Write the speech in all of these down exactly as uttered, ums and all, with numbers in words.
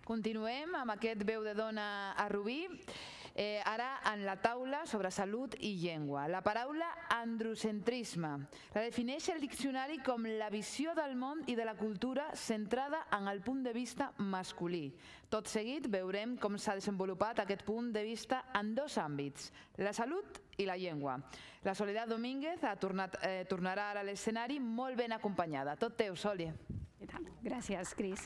Continuem amb aquest veu de dona a Rubí, ara en la taula sobre salut i llengua. La paraula androcentrisme la defineix el diccionari com la visió del món i de la cultura centrada en el punt de vista masculí. Tot seguit veurem com s'ha desenvolupat aquest punt de vista en dos àmbits, la salut i la llengua. La Soledad Domínguez tornarà ara a l'escenari molt ben acompanyada. Tot teu, Soli. Gràcies, Cris.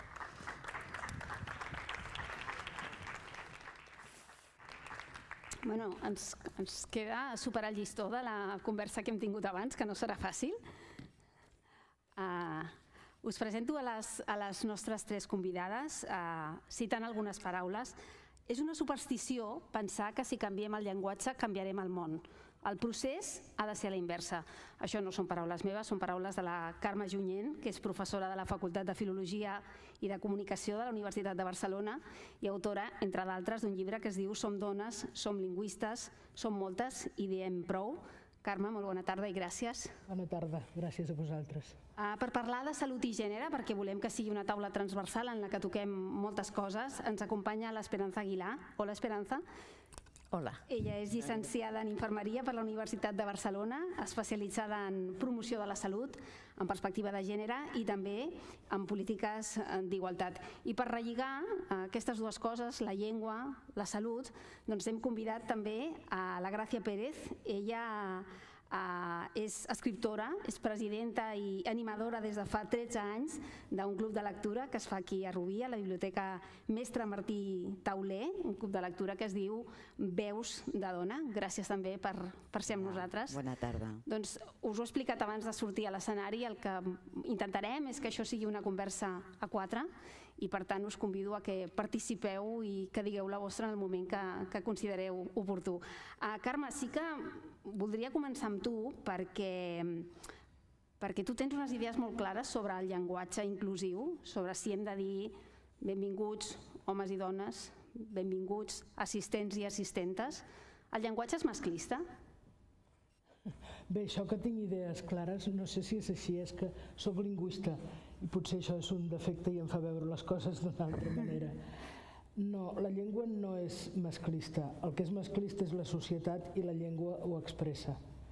Bueno, ens queda superar el llistó de la conversa que hem tingut abans, que no serà fàcil. Us presento a les nostres tres convidades, citant algunes paraules. És una superstició pensar que si canviem el llenguatge canviarem el món. El procés ha de ser a la inversa. Això no són paraules meves, són paraules de la Carme Junyent, que és professora de la Facultat de Filologia i de Comunicació de la Universitat de Barcelona i autora, entre d'altres, d'un llibre que es diu Som dones, som lingüistes, som moltes i diem prou. Carme, molt bona tarda i gràcies. Bona tarda, gràcies a vosaltres. Per parlar de salut i gènere, perquè volem que sigui una taula transversal en la que toquem moltes coses, ens acompanya l'Esperanza Aguilar. Hola, Esperanza. Hola. Ella és llicenciada en Infermeria per la Universitat de Barcelona, especialitzada en promoció de la salut, en perspectiva de gènere i també en polítiques d'igualtat. I per relligar aquestes dues coses, la llengua, la salut, doncs hem convidat també a la Gràcia Pérez. Ella és escriptora, és presidenta i animadora des de fa tretze anys d'un club de lectura que es fa aquí a Rubí, a la Biblioteca Mestre Martí Tauler, un club de lectura que es diu Veus de Dona. Gràcies també per ser amb nosaltres. Bona tarda. Doncs us ho he explicat abans de sortir a l'escenari, el que intentarem és que això sigui una conversa a quatre i per tant us convido a que participeu i que digueu la vostra en el moment que considereu oportú. Carme, sí que voldria començar amb tu perquè perquè tu tens unes idees molt clares sobre el llenguatge inclusiu, sobre si hem de dir benvinguts homes i dones, benvinguts assistents i assistentes. El llenguatge és masclista? Bé, això que tinc idees clares, no sé si és així, és que soc lingüista i potser això és un defecte i em fa veure les coses d'una altra manera. No, la llengua no és masclista. El que és masclista és la societat i la llengua ho expressa.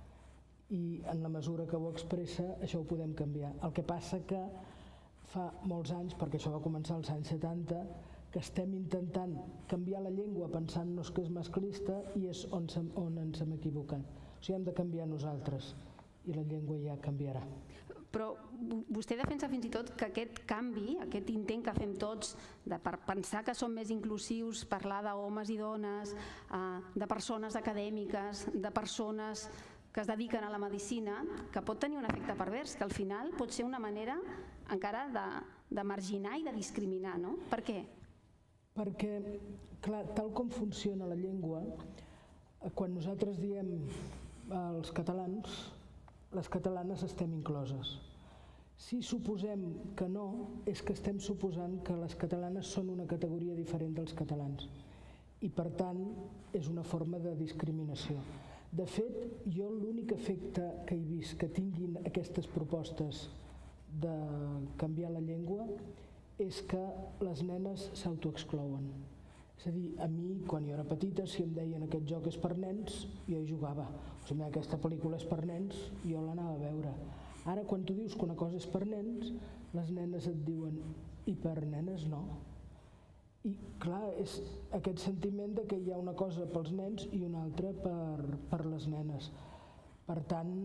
I en la mesura que ho expressa, això ho podem canviar. El que passa que fa molts anys, perquè això va començar als anys setanta, que estem intentant canviar la llengua pensant-nos que és masclista i és on ens hem equivocat. O sigui, hem de canviar nosaltres i la llengua ja canviarà. Però vostè defensa fins i tot que aquest canvi, aquest intent que fem tots per pensar que som més inclusius, parlar d'homes i dones, de persones acadèmiques, de persones que es dediquen a la medicina, que pot tenir un efecte pervers, que al final pot ser una manera encara de marginar i de discriminar, no? Per què? Perquè, clar, tal com funciona la llengua, quan nosaltres diem als catalans, les catalanes estem incloses. Si suposem que no, és que estem suposant que les catalanes són una categoria diferent dels catalans i, per tant, és una forma de discriminació. De fet, jo l'únic efecte que he vist que tinguin aquestes propostes de canviar la llengua és que les nenes s'autoexclouen. És a dir, a mi, quan jo era petita, si em deien aquest joc és per nens, jo hi jugava. O sigui, aquesta pel·lícula és per nens, jo l'anava a veure. Ara, quan tu dius que una cosa és per nens, les nenes et diuen i per nenes no. I, clar, és aquest sentiment de que hi ha una cosa pels nens i una altra per les nenes. Per tant,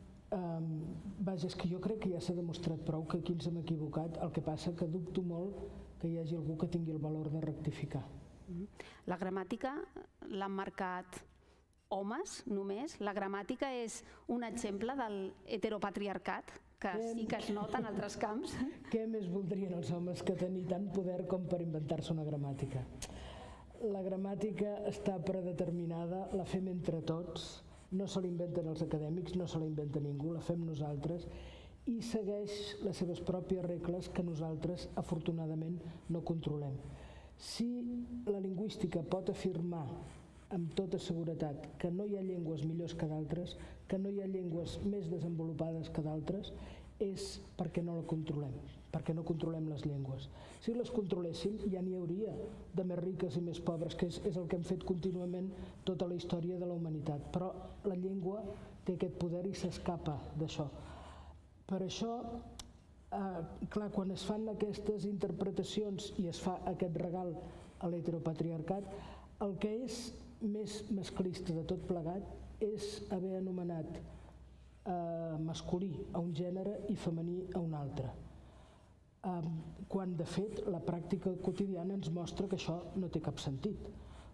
vaja, és que jo crec que ja s'ha demostrat prou que aquí ens hem equivocat, el que passa que dubto molt que hi hagi algú que tingui el valor de rectificar. La gramàtica l'han marcat homes només? La gramàtica és un exemple del heteropatriarcat que sí que es nota en altres camps? Què més voldrien els homes que tenir tant poder com per inventar-se una gramàtica? La gramàtica està predeterminada, la fem entre tots, no se l'inventen els acadèmics, no se la inventa ningú, la fem nosaltres i segueix les seves pròpies regles que nosaltres, afortunadament, no controlem. Si la lingüística pot afirmar amb tota seguretat que no hi ha llengües millors que d'altres, que no hi ha llengües més desenvolupades que d'altres és perquè no la controlem, perquè no controlem les llengües. Si les controléssim ja n'hi hauria de més riques i més pobres, que és, és el que hem fet contínuament tota la història de la humanitat, però la llengua té aquest poder i s'escapa d'això. Per això, eh, clar, quan es fan aquestes interpretacions i es fa aquest regal a l'heteropatriarcat, el que és més masclista de tot plegat és haver anomenat eh, masculí a un gènere i femení a un altre. Eh, quan de fet la pràctica quotidiana ens mostra que això no té cap sentit.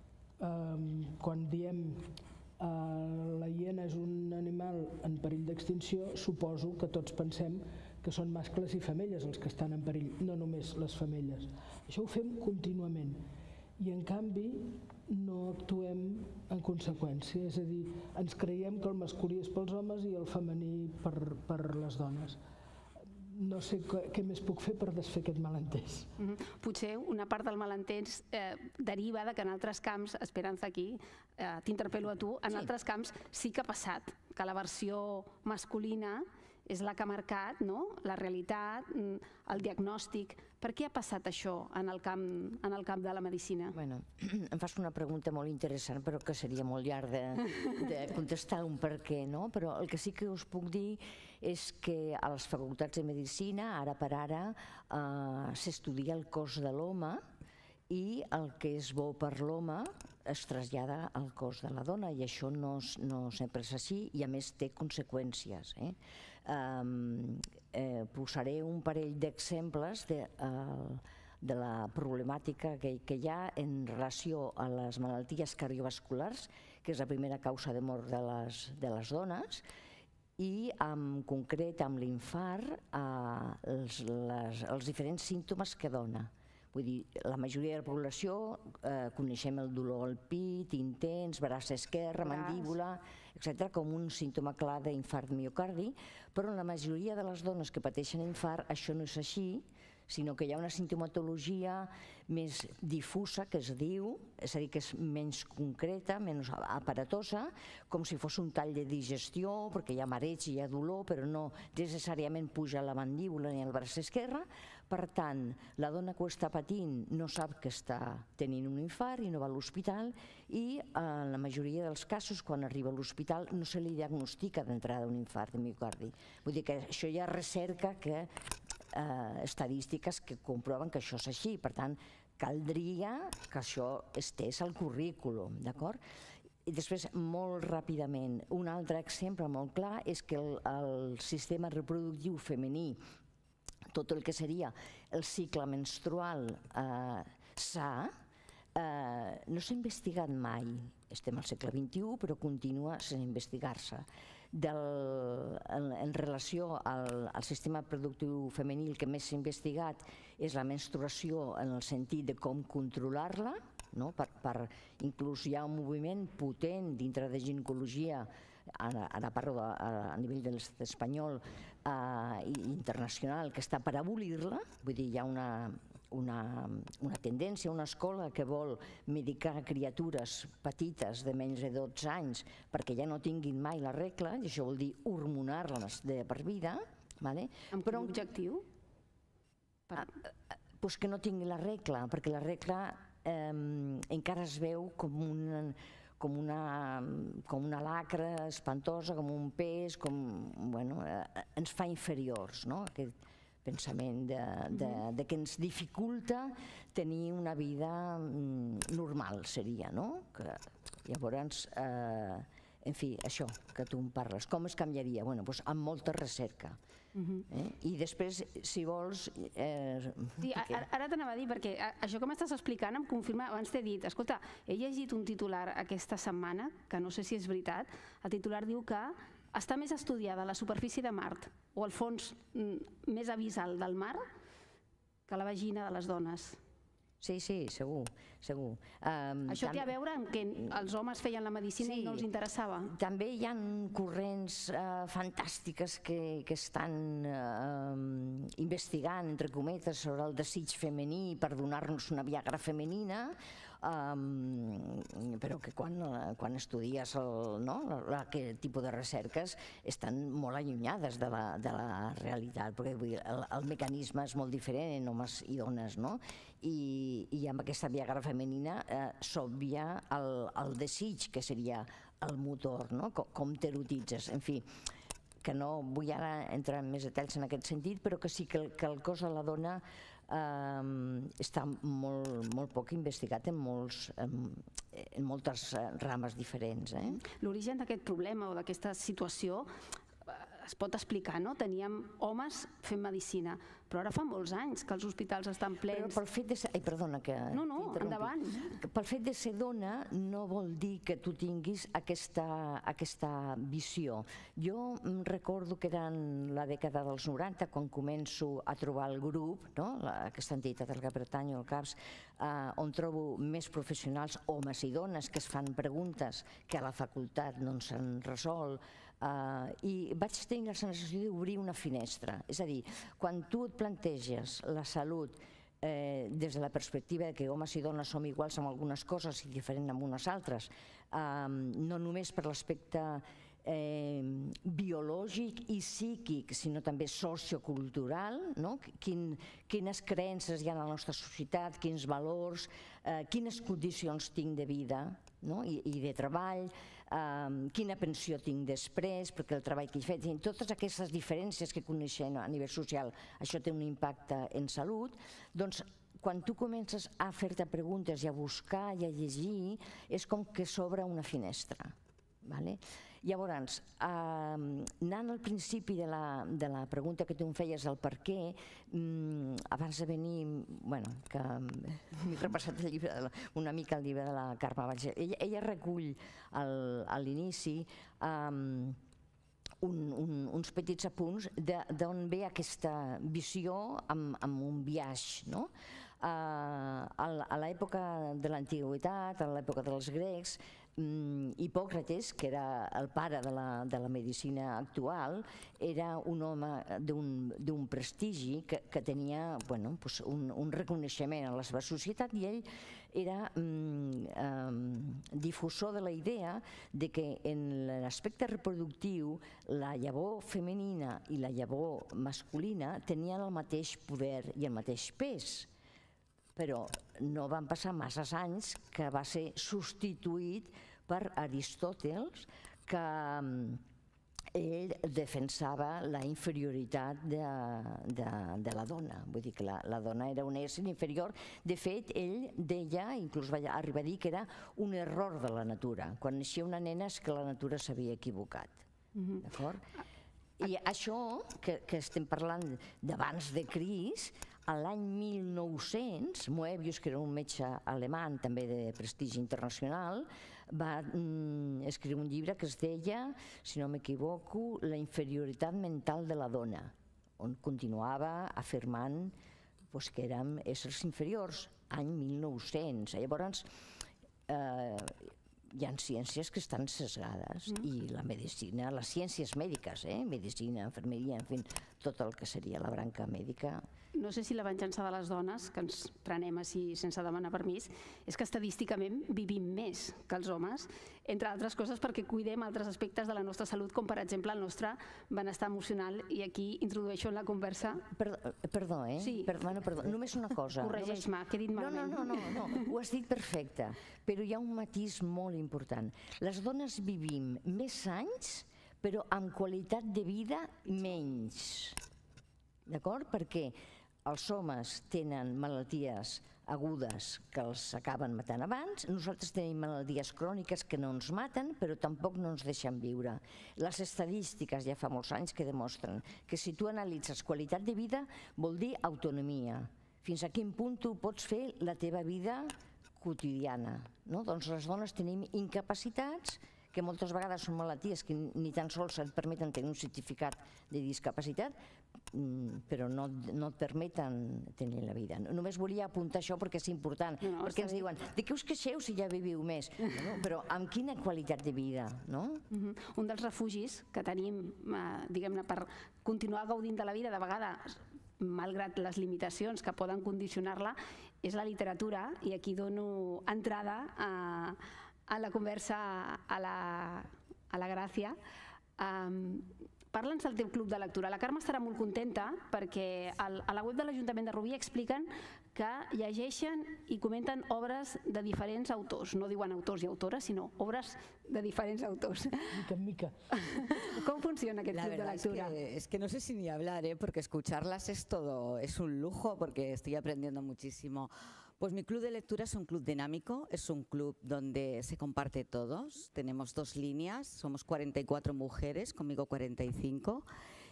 Eh, quan diem eh, la hiena és un animal en perill d'extinció, suposo que tots pensem que són mascles i femelles els que estan en perill, no només les femelles. Això ho fem contínuament i en canvi no actuem en conseqüència, és a dir, ens creiem que el masculí és pels homes i el femení per, per les dones. No sé què, què més puc fer per desfer aquest malentès. Mm-hmm. Potser una part del malentès eh, deriva de que en altres camps, Esperanza aquí, eh, t'interpel·lo a tu, en sí. altres camps sí que ha passat que la versió masculina és la que ha marcat, no?, la realitat, el diagnòstic. Per què ha passat això en el camp, en el camp de la medicina? Bueno, em fas una pregunta molt interessant, però que seria molt llarg de, de contestar un per què, no? Però el que sí que us puc dir és que a les facultats de medicina, ara per ara, eh, s'estudia el cos de l'home i el que és bo per l'home es trasllada al cos de la dona i això no, no sempre és així i a més té conseqüències. Eh? Um, eh, posaré un parell d'exemples de, uh, de la problemàtica que, que hi ha en relació a les malalties cardiovasculars, que és la primera causa de mort de les, de les dones, i en concret amb l'infart uh, els, les, els diferents símptomes que dona. Vull dir, la majoria de la població eh, coneixem el dolor al pit, intens, braç esquerre, mandíbula, etcètera, com un símptoma clar d'infart miocardi, però en la majoria de les dones que pateixen infart això no és així, sinó que hi ha una simptomatologia més difusa, que es diu, és a dir, que és menys concreta, menys aparatosa, com si fos un tall de digestió, perquè hi ha mareig i hi ha dolor, però no necessàriament puja la mandíbula ni el braç esquerre. Per tant, la dona que ho està patint no sap que està tenint un infart i no va a l'hospital i en la majoria dels casos, quan arriba a l'hospital, no se li diagnostica d'entrada un infart de miocardi. Vull dir que això hi ha recerca que Eh, estadístiques que comproven que això és així, per tant caldria que això estés al currículum, d'acord? I després, molt ràpidament, un altre exemple molt clar és que el, el sistema reproductiu femení, tot el que seria el cicle menstrual eh, sa, eh, no s'ha investigat mai. Estem al segle vint-i-u, però continua sense investigar-se. Del, en, en relació al, al sistema reproductiu femení, el que més s'ha investigat és la menstruació en el sentit de com controlar-la, no? per, per, inclús hi ha un moviment potent dintre de ginecologia, ara, ara parlo a, a nivell de l'estat espanyol eh, i internacional, que està per abolir-la, vull dir, hi ha una... Una, una tendència, una escola que vol medicar criatures petites de menys de dotze anys perquè ja no tinguin mai la regla, i això vol dir hormonar-les de per vida. Vale? Amb quin objectiu? Per... Pues que no tingui la regla, perquè la regla eh, encara es veu com una, com una, com una lacra espantosa, com un pes, com, bueno, eh, ens fa inferiors, no? Aquest pensament de, de, de que ens dificulta tenir una vida normal, seria, no? Que, llavors, eh, en fi, això que tu em parles, com es canviaria? Bueno, doncs amb molta recerca. Uh-huh. eh? I després, si vols... Eh, sí, ara ara t'anava a dir, perquè això que m'estàs explicant em confirma, abans t'he dit, escolta, he llegit un titular aquesta setmana, que no sé si és veritat, el titular diu que està més estudiada la superfície de Mart o el fons més abissal del mar que la vagina de les dones. Sí, sí, segur, segur. Um, Això té a veure amb que els homes feien la medicina sí, i no els interessava? També hi ha corrents uh, fantàstiques que, que estan uh, investigant, entre cometes, sobre el desig femení per donar-nos una Viagra femenina, però que quan estudies aquest tipus de recerques estan molt allunyades de la realitat, perquè el mecanisme és molt diferent en homes i dones, i amb aquesta Viagra femenina s'obvia el desig, que seria el motor, com t'erotitzes, en fi, que no vull ara entrar en més detalls en aquest sentit, però que sí que el cos de la dona està molt poc investigat en moltes rames diferents. L'origen d'aquest problema o d'aquesta situació es pot explicar, no? Teníem homes fent medicina, però ara fa molts anys que els hospitals estan plens. Pel fet de ser... Ai, perdona que... No, no, endavant. Pel fet de ser dona no vol dir que tu tinguis aquesta visió. Jo recordo que era en la dècada dels noranta, quan començo a trobar el grup, aquesta entitat del que pertanyo, el CAPS, on trobo més professionals, homes i dones, que es fan preguntes que a la facultat no s'han resolt, i vaig tenir la sensació d'obrir una finestra. És a dir, quan tu et planteges la salut des de la perspectiva que homes i dones som iguals en algunes coses i diferents en unes altres, no només per l'aspecte biològic i psíquic, sinó també sociocultural, quines creences hi ha a la nostra societat, quins valors, quines condicions tinc de vida i de treball, quina pensió tinc després, perquè el treball que he fet, totes aquestes diferències que coneixem a nivell social, això té un impacte en salut, doncs quan tu comences a fer-te preguntes i a buscar i a llegir, és com que s'obre una finestra. Llavors, anant al principi de la pregunta que tu em feies, el per què, abans de venir, bueno, que m'he repassat una mica el llibre de la Carme Batlle, ella recull a l'inici uns petits apunts d'on ve aquesta visió amb un biaix, no? A l'època de l'antiguitat, a l'època dels grecs, Hipòcrates, que era el pare de la medicina actual, era un home d'un prestigi que tenia un reconeixement a la seva societat, i ell era difusor de la idea que en l'aspecte reproductiu la llavor femenina i la llavor masculina tenien el mateix poder i el mateix pes. Però no van passar massa anys que va ser substituït per Aristòteles, que ell defensava la inferioritat de la dona, vull dir que la dona era un ésser inferior. De fet, ell deia, inclús va arribar a dir que era un error de la natura. Quan naixia una nena és que la natura s'havia equivocat. D'acord? I això, que estem parlant d'abans de Crist, l'any mil nou-cents, Moebius, que era un metge alemany també de prestigi internacional, va escriure un llibre que es deia, si no m'equivoco, La inferioritat mental de la dona, on continuava afirmant que érem éssers inferiors, any mil nou-cents. Llavors, hi ha ciències que estan sesgades i la medicina, les ciències mèdiques, medicina, infermeria, en fi, tot el que seria la branca mèdica. No sé si la venjança de les dones, que ens prenem així sense demanar permís, és que estadísticament vivim més que els homes, entre altres coses perquè cuidem altres aspectes de la nostra salut, com per exemple el nostre benestar emocional, i aquí introdueixo en la conversa... Perdó, eh? Sí. Perdó, només una cosa. Corregeix-me, que he dit malament. No, no, no, ho has dit perfecte, però hi ha un matís molt important. Les dones vivim més anys, però amb qualitat de vida menys. D'acord? Perquè els homes tenen malalties agudes que els acaben matant abans, nosaltres tenim malalties cròniques que no ens maten però tampoc no ens deixen viure. Les estadístiques ja fa molts anys que demostren que si tu analitzes qualitat de vida vol dir autonomia. Fins a quin punt tu pots fer la teva vida quotidiana. Doncs les dones tenim incapacitats que moltes vegades són malalties que ni tan sols et permeten tenir un certificat de discapacitat, però no et permeten tenir la vida. Només volia apuntar això perquè és important, perquè ens diuen, de què us queixeu si ja viviu més? Però amb quina qualitat de vida? Un dels refugis que tenim, diguem-ne, per continuar gaudint de la vida, de vegades, malgrat les limitacions que poden condicionar-la, és la literatura, i aquí dono entrada a, a la conversa a la, a la Gràcia. Um, Parla'ns del teu club de lectura. La Carme estarà molt contenta perquè al, a la web de l'Ajuntament de Rubí expliquen que llegeixen i comenten obres de diferents autors. No diuen autors i autores, sinó obres de diferents autors. Mica en mica. ¿Cómo funciona aquest La club de verdad es lectura? que, es que no sé si ni hablar, ¿eh? Porque escucharlas es todo, es un lujo, porque estoy aprendiendo muchísimo. Pues mi club de lectura es un club dinámico, es un club donde se comparte todos. Tenemos dos líneas, somos cuarenta y cuatro mujeres, conmigo cuarenta y cinco.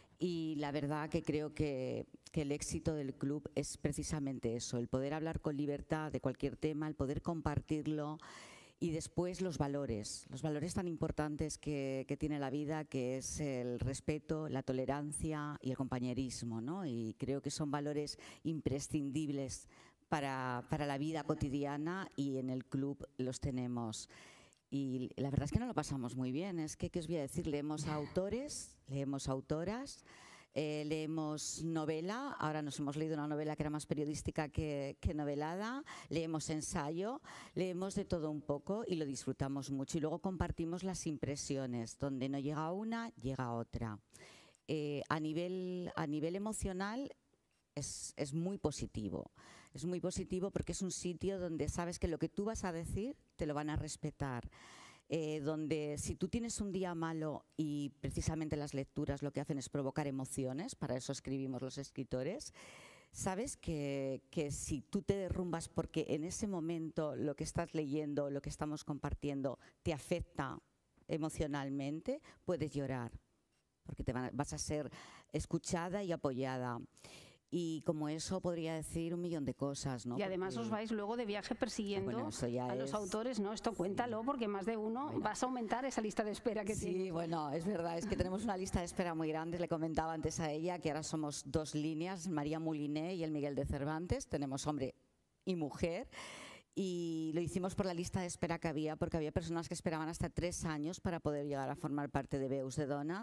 Y la verdad que creo que, que el éxito del club es precisamente eso, el poder hablar con libertad de cualquier tema, el poder compartirlo. Y después los valores, los valores tan importantes que, que tiene la vida, que es el respeto, la tolerancia y el compañerismo, ¿no? Y creo que son valores imprescindibles para, para la vida cotidiana, y en el club los tenemos. Y la verdad es que no lo pasamos muy bien. Es que, ¿qué os voy a decir? Leemos a autores, leemos a autoras, eh, leemos novela. Ahora nos hemos leído una novela que era más periodística que, que novelada. Leemos ensayo, leemos de todo un poco y lo disfrutamos mucho. Y luego compartimos las impresiones. Donde no llega una, llega otra. Eh, a nivel, a nivel emocional es, es muy positivo. Es muy positivo porque es un sitio donde sabes que lo que tú vas a decir te lo van a respetar. Eh, donde si tú tienes un día malo, y precisamente las lecturas lo que hacen es provocar emociones, para eso escribimos los escritores, sabes que, que si tú te derrumbas porque en ese momento lo que estás leyendo, lo que estamos compartiendo te afecta emocionalmente, puedes llorar, porque te van, vas a ser escuchada y apoyada. Y como eso podría decir un millón de cosas, ¿no? Y además porque... os vais luego de viaje persiguiendo bueno, a los es... autores, ¿no? Esto cuéntalo, porque más de uno bueno. vas a aumentar esa lista de espera que sí, tienes. Sí, bueno, es verdad, es que tenemos una lista de espera muy grande. Le comentaba antes a ella que ahora somos dos líneas, María Mouliné y el Miguel de Cervantes. Tenemos hombre y mujer. Y lo hicimos por la lista de espera que había, porque había personas que esperaban hasta tres años para poder llegar a formar parte de Veus de Dona.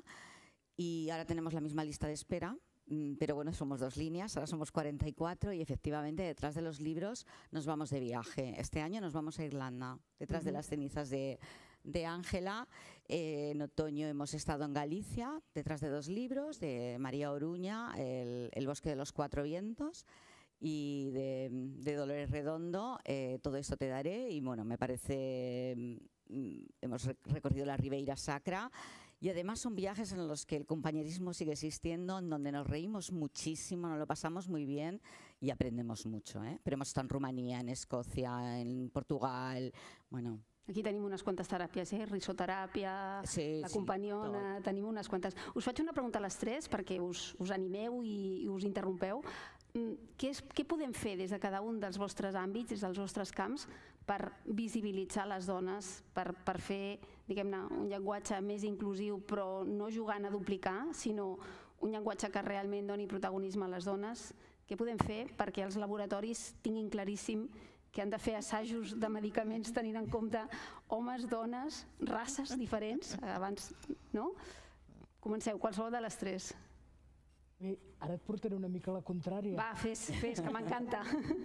Y ahora tenemos la misma lista de espera. Pero bueno, somos dos líneas, ahora somos cuarenta y cuatro, y efectivamente detrás de los libros nos vamos de viaje. Este año nos vamos a Irlanda, detrás uh-huh. de las cenizas de Ángela. Eh, en otoño hemos estado en Galicia, detrás de dos libros, de María Oruña, El, el bosque de los cuatro vientos, y de, de Dolores Redondo, eh, Todo esto te daré. Y bueno, me parece, mm, hemos recorrido la Ribeira Sacra. Y además son viajes en los que el compañerismo sigue existiendo, en donde nos reímos muchísimo, nos lo pasamos muy bien y aprendemos mucho, ¿eh? Pero hemos estado en Rumanía, en Escocia, en Portugal, bueno... Aquí tenim unes quantes teràpies, eh? Risoteràpia, sí, la companyona, sí, tenim unes quantes. Us faig una pregunta a les tres perquè us, us animeu i, i us interrompeu. Què, és, què podem fer des de cada un dels vostres àmbits, des dels vostres camps, per visibilitzar les dones, per, per fer, diguem-ne, un llenguatge més inclusiu, però no jugant a duplicar, sinó un llenguatge que realment doni protagonisme a les dones? Què podem fer perquè els laboratoris tinguin claríssim que han de fer assajos de medicaments tenint en compte homes, dones, races diferents? Abans, no? Comenceu, qualsevol de les tres. Bé, ara et portaré una mica a la contrària. Va, fes, fes, que m'encanta.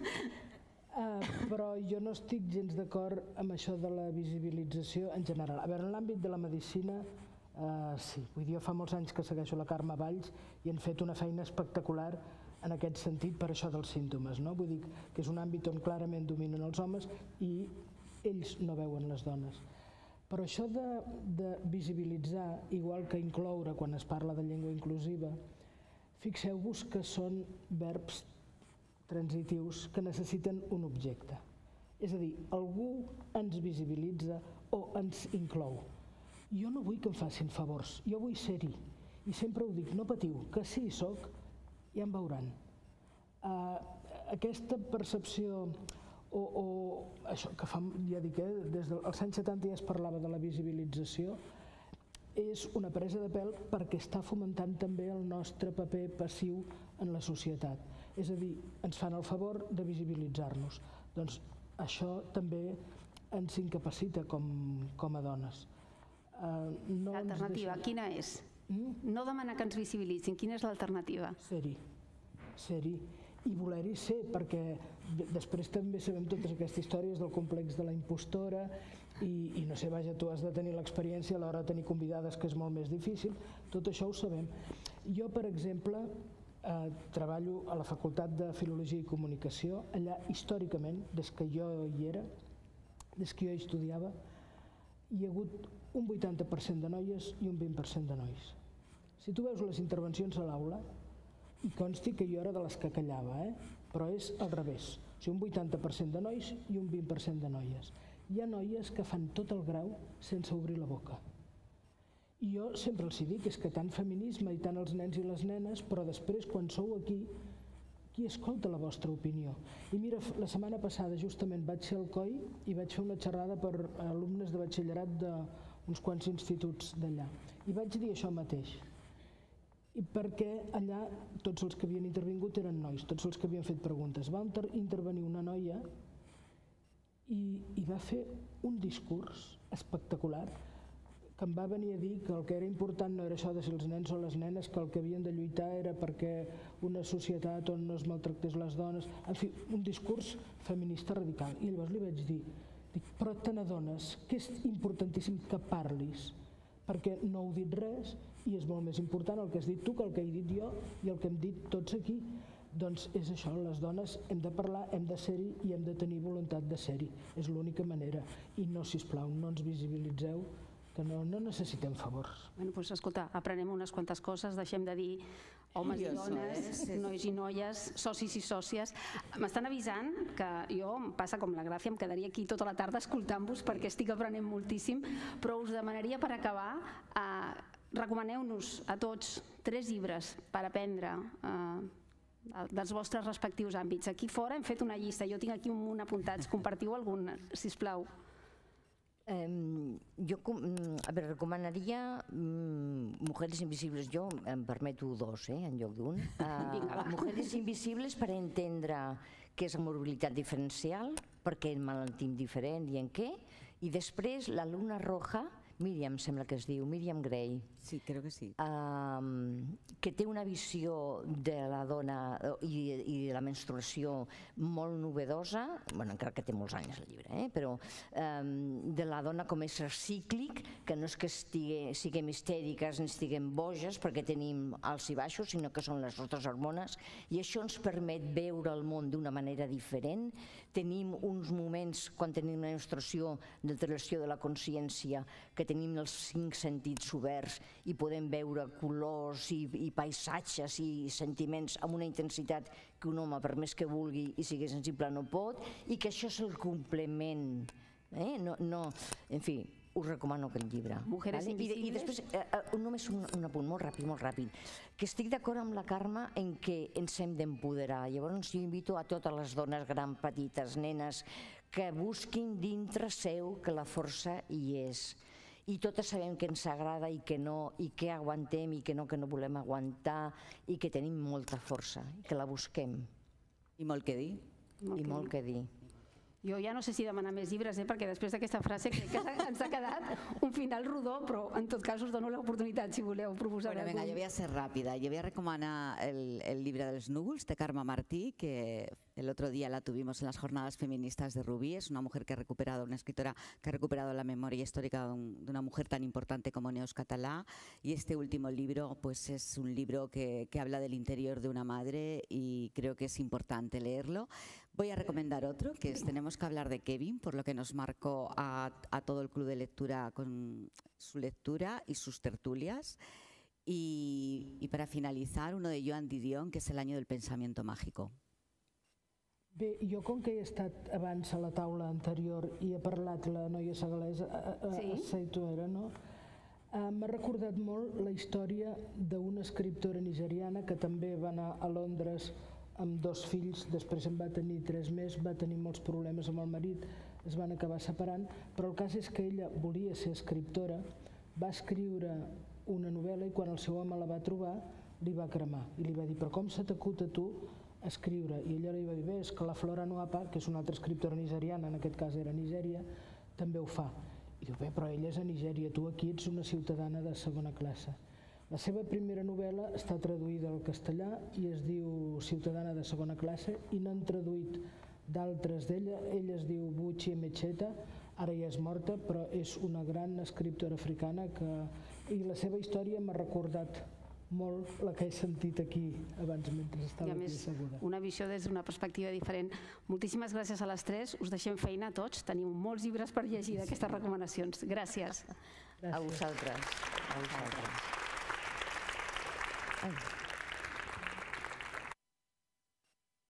Uh, però jo no estic gens d'acord amb això de la visibilització en general. A veure, en l'àmbit de la medicina, uh, sí, vull dir, jo fa molts anys que segueixo la Carme Valls i han fet una feina espectacular en aquest sentit per això dels símptomes, no? Vull dir que és un àmbit on clarament dominen els homes i ells no veuen les dones. Però això de, de visibilitzar, igual que incloure quan es parla de llengua inclusiva, fixeu-vos que són verbs transitius que necessiten un objecte. És a dir, algú ens visibilitza o ens inclou. Jo no vull que em facin favors, jo vull ser-hi. I sempre ho dic, no patiu, que sí hi soc, ja em veuran. Uh, aquesta percepció o, o això que fa, ja dic, eh, des dels anys setanta ja es parlava de la visibilització, és una presa de pèl perquè està fomentant també el nostre paper passiu en la societat. És a dir, ens fan el favor de visibilitzar-nos. Doncs això també ens incapacita com, com a dones. Uh, no L'alternativa, deixa... quina és? Mm? No demanar que ens visibilitzin, quina és l'alternativa? Ser-hi, ser-hi. i voler-hi ser, perquè després també sabem totes aquestes històries del complex de la impostora i, i no sé, vaja, tu has de tenir l'experiència a l'hora de tenir convidades, que és molt més difícil, tot això ho sabem. Jo, per exemple, eh, treballo a la Facultat de Filologia i Comunicació, allà històricament, des que jo hi era, des que jo hi estudiava, hi ha hagut un vuitanta per cent de noies i un vint per cent de nois. Si tu veus les intervencions a l'aula, i consti que jo era de les que callava, eh? Però és al revés. O sigui, un vuitanta per cent de nois i un vint per cent de noies. Hi ha noies que fan tot el grau sense obrir la boca. I jo sempre els dic que és que tant feminisme i tant els nens i les nenes, però després, quan sou aquí, qui escolta la vostra opinió? I mira, la setmana passada justament vaig ser al C O I i vaig fer una xerrada per alumnes de batxillerat d'uns quants instituts d'allà. I vaig dir això mateix. I perquè allà tots els que havien intervingut eren nois, tots els que havien fet preguntes. Va intervenir una noia i, i va fer un discurs espectacular que em va venir a dir que el que era important no era això de si els nens o les nenes, que el que havien de lluitar era perquè una societat on no es maltractés les dones, en fi, un discurs feminista radical. I llavors li vaig dir, dic, però te n'adones que és importantíssim que parlis, perquè no heu dit res i és molt més important el que has dit tu que el que he dit jo i el que hem dit tots aquí. Doncs és això, les dones hem de parlar, hem de ser-hi i hem de tenir voluntat de ser-hi. És l'única manera. I no, sisplau, no ens visibilitzeu, que no, no necessitem favors. Bueno, doncs escolta, aprenem unes quantes coses, deixem de dir homes i dones, nois i noies, socis i sòcies. M'estan avisant que jo, em passa com la Gràcia, em quedaria aquí tota la tarda escoltant-vos perquè estic aprenent moltíssim, però us demanaria per acabar, eh, recomaneu-nos a tots tres llibres per aprendre eh, dels vostres respectius àmbits. Aquí fora hem fet una llista, jo tinc aquí un munt apuntats, compartiu algun, sisplau. Um, jo a veure, recomanaria um, Mujeres Invisibles, jo em permeto dos eh, en lloc d'un. Uh, Mujeres Invisibles per entendre què és la morbilitat diferencial, per què emmalaltim diferent i en què, i després La Luna Roja, Míriam sembla que es diu, Míriam Gray. Sí, creo que sí. Um, que té una visió de la dona i, i de la menstruació molt novedosa, bueno, encara que té molts anys el llibre, eh? Però um, de la dona com a ésser cíclic, que no és que estigui, siguem histèriques ni estiguem boges perquè tenim alts i baixos, sinó que són les nostres hormones, i això ens permet veure el món d'una manera diferent. Tenim uns moments, quan tenim una menstruació, d'alteració de la consciència, que tenim els cinc sentits oberts i podem veure colors i, i paisatges i sentiments amb una intensitat que un home, per més que vulgui i sigui sensible, no pot, i que això és el complement. Eh? No, no, en fi, us recomano aquest llibre. Mujeres vale? Invisibles. I, I després, eh, només un, un apunt molt ràpid, molt ràpid, que estic d'acord amb la Carme en què ens hem d'empoderar. Llavors jo invito a totes les dones, grans, petites, nenes, que busquin dintre seu que la força hi és. I totes sabem que ens agrada i que no, i que aguantem i que no, que no volem aguantar, i que tenim molta força, que la busquem. I molt que dir. I molt que dir. Jo ja no sé si demanar més llibres, eh, perquè després d'aquesta frase crec que ens ha quedat un final rodó, però en tot cas us dono l'oportunitat si voleu proposar bueno, venga, yo voy a ser rápida. Yo voy a recomendar el, el libro de los núvols de Carme Martí, que el otro día la tuvimos en las jornadas feministas de Rubí. Es una mujer que ha recuperado, una escritora que ha recuperado la memoria histórica de, un, de una mujer tan importante como Neus Catalá. Y este último libro pues es un libro que, que habla del interior de una madre y creo que es importante leerlo. Voy a recomendar otro, que es Tenemos que hablar de Kevin, por lo que nos marcó a, a todo el club de lectura con su lectura y sus tertulias. Y, y para finalizar, uno de Joan Didion, que es El año del pensamiento mágico. Bé, jo com que he estat abans a la taula anterior i he parlat la noia segalesa, a, a, sí? a Saituera, no? Uh, m'ha recordat molt la història d'una escriptora nigeriana que també va anar a Londres amb dos fills, després en va tenir tres més, va tenir molts problemes amb el marit, es van acabar separant, però el cas és que ella volia ser escriptora, va escriure una novel·la i quan el seu home la va trobar li va cremar i li va dir, però com se t'acut a tu escriure? I ella li va dir, bé, és que la Flora Nwapa, que és una altra escriptora nigeriana, en aquest cas era Nigèria, també ho fa. I diu, bé, però ella és a Nigèria, tu aquí ets una ciutadana de segona classe. La seva primera novel·la està traduïda al castellà i es diu Ciutadana de segona classe, i n'han traduït d'altres d'ella. Ella es diu Buchi Emecheta, ara ja és morta, però és una gran escriptora africana i la seva història m'ha recordat molt la que he sentit aquí abans mentre estava aquí asseguda. Una visió des d'una perspectiva diferent. Moltíssimes gràcies a les tres, us deixem feina a tots, teniu molts llibres per llegir d'aquestes recomanacions. Gràcies. A vosaltres. A vosaltres. Ai.